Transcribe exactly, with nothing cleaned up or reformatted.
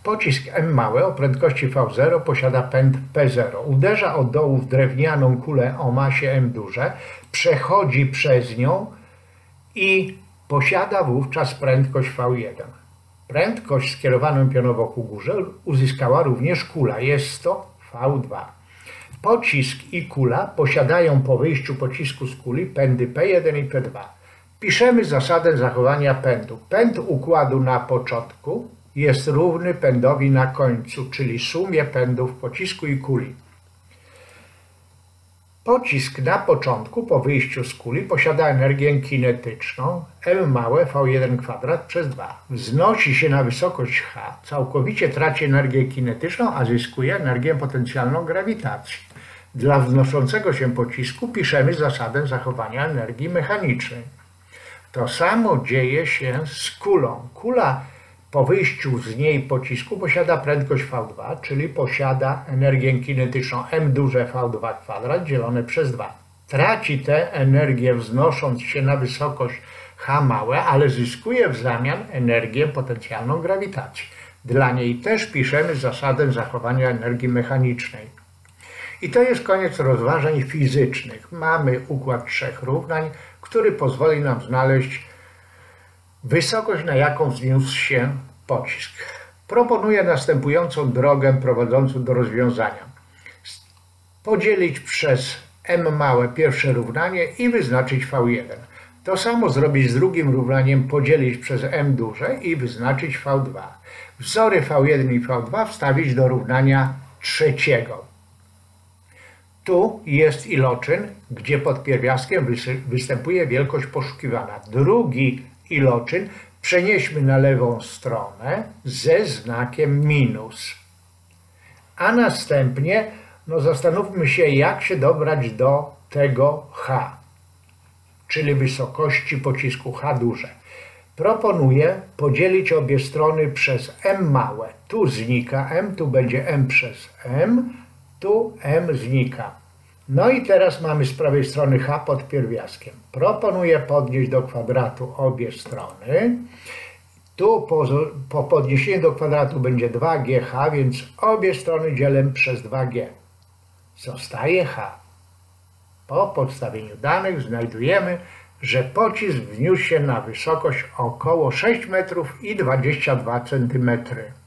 Pocisk M małe o prędkości V zero posiada pęd P zero. Uderza od dołu w drewnianą kulę o masie M duże, przechodzi przez nią i posiada wówczas prędkość V jeden. Prędkość skierowaną pionowo ku górze uzyskała również kula. Jest to V dwa. Pocisk i kula posiadają po wyjściu pocisku z kuli pędy P jeden i P dwa. Piszemy zasadę zachowania pędu. Pęd układu na początku jest równy pędowi na końcu, czyli sumie pędów pocisku i kuli. Pocisk na początku po wyjściu z kuli posiada energię kinetyczną M małe V jeden kwadrat przez dwa. Wznosi się na wysokość H, całkowicie traci energię kinetyczną, a zyskuje energię potencjalną grawitacji. Dla wznoszącego się pocisku piszemy zasadę zachowania energii mechanicznej. To samo dzieje się z kulą. Kula po wyjściu z niej pocisku posiada prędkość V dwa, czyli posiada energię kinetyczną M duże V dwa kwadrat dzielone przez dwa. Traci tę energię wznosząc się na wysokość H małe, ale zyskuje w zamian energię potencjalną grawitacji. Dla niej też piszemy zasadę zachowania energii mechanicznej. I to jest koniec rozważań fizycznych. Mamy układ trzech równań, który pozwoli nam znaleźć wysokość, na jaką wzniósł się pocisk. Proponuję następującą drogę prowadzącą do rozwiązania. Podzielić przez M małe pierwsze równanie i wyznaczyć V jeden. To samo zrobić z drugim równaniem, podzielić przez M duże i wyznaczyć V dwa. Wzory V jeden i V dwa wstawić do równania trzeciego. Tu jest iloczyn, gdzie pod pierwiastkiem występuje wielkość poszukiwana. Drugi iloczyn przenieśmy na lewą stronę ze znakiem minus. A następnie no zastanówmy się, jak się dobrać do tego H, czyli wysokości pocisku H duże. Proponuję podzielić obie strony przez M małe. Tu znika M, tu będzie M przez M, tu M znika. No i teraz mamy z prawej strony H pod pierwiastkiem. Proponuję podnieść do kwadratu obie strony. Tu po, po podniesieniu do kwadratu będzie dwa G H, więc obie strony dzielę przez dwa G. Zostaje H. Po podstawieniu danych znajdujemy, że pocisk wzniósł się na wysokość około sześć metrów i dwadzieścia dwa centymetry.